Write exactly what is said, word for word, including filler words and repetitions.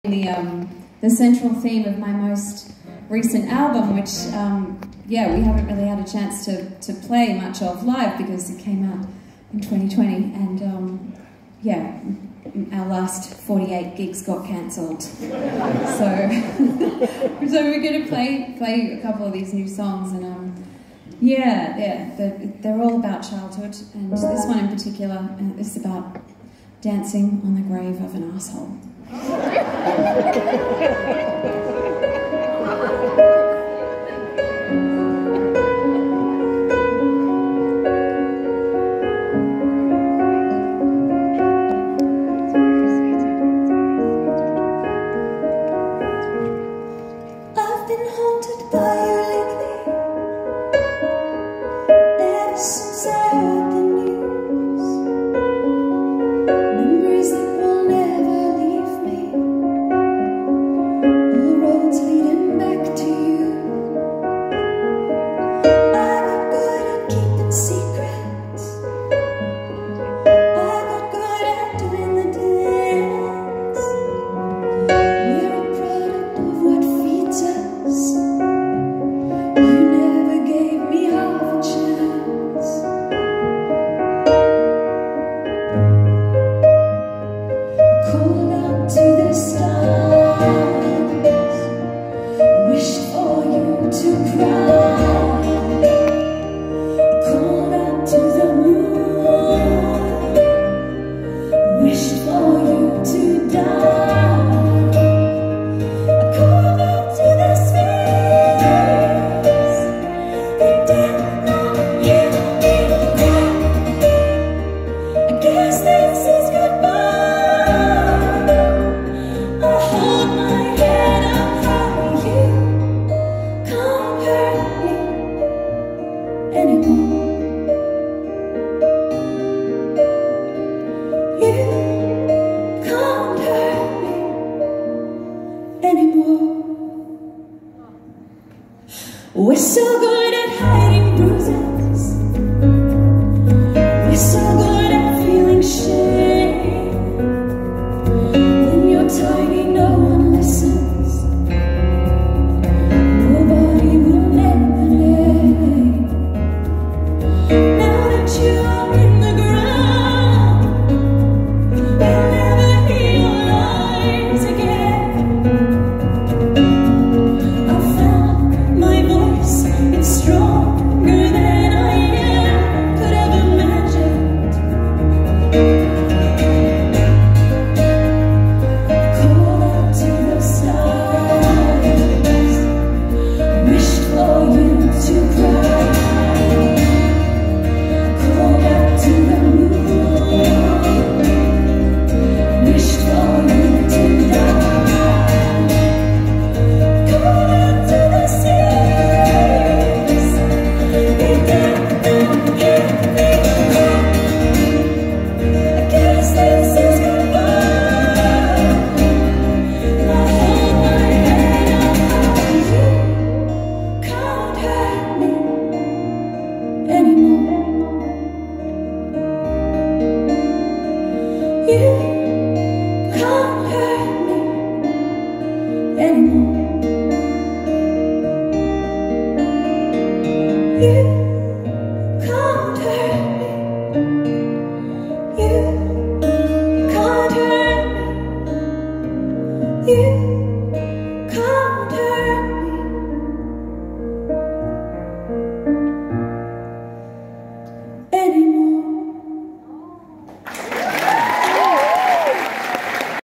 The, um, the central theme of my most recent album, which, um, yeah, we haven't really had a chance to, to play much of live because it came out in twenty twenty, and um, yeah, our last forty-eight gigs got cancelled. So, so we're going to play play a couple of these new songs, and um, yeah, yeah, they're, they're all about childhood, and this one in particular uh, is about dancing on the grave of an asshole. I've been haunted by you lately, ever since I heard the news. Memories that will never leave me, all roads leading back to you. I got good at keeping secrets, I got good at doing the dance. We're a product of what feeds us. You never gave me half a chance. Called out to the stars, wished for you to cry. Called out to the moon, wished for you to die. Called out to the spirits, they did not hear me cry. I guess this is goodbye. I hold my head up high. You can't hurt me anymore. You can't hurt me anymore. We're so good at hiding bruises, we're so good at feeling shame. When you're tiny, no one listens, nobody will ever name. Now that you are in the ground, we'll never hear your lies again. I found my voice, it's stronger than I ever could have imagined. Called out to the stars, wished for you to cry. Called out to the moon, wished for you to die. Called out to the seas, they did not hear me cry. I guess this is goodbye. I hold my head up high. You can't hurt me anymore. You can't hurt me anymore. You can't hurt me. You can't hurt me. You